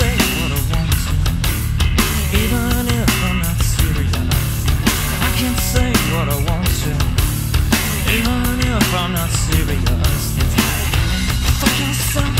say what I want to, even if I'm not serious. I can say what I want to, even if I'm not serious. Fuck yourself,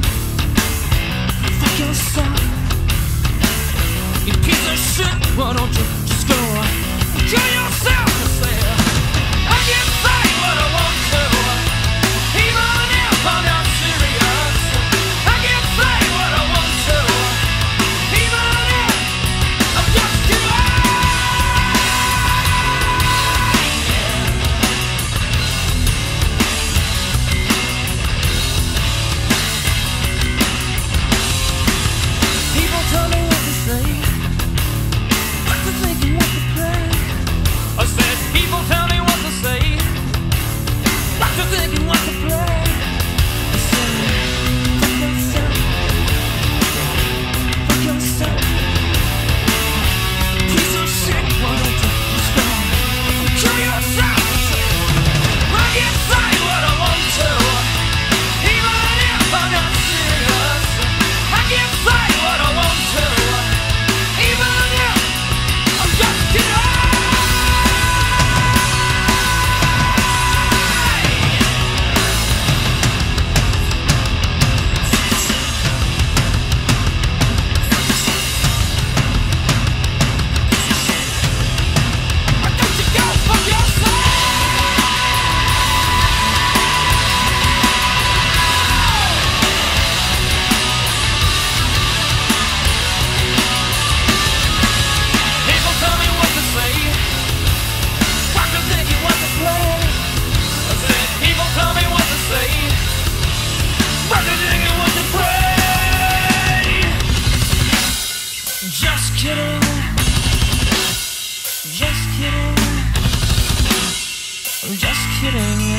fuck yourself, you piece of shit. Why don't you just go kill yourself and say I can say what I want to, even if I'm not serious. I can say what I want to, even if I'm just too People tell me what to say, what to think and what to play. I said people tell me what to say, what to think and what to play. I said fuck yourself, fuck yourself, piece of shit. Why don't you just go kill yourself? I can say what I want to, even if I'm not serious. I can say what I want to, even if I'm just too Just kidding, just kidding, just kidding.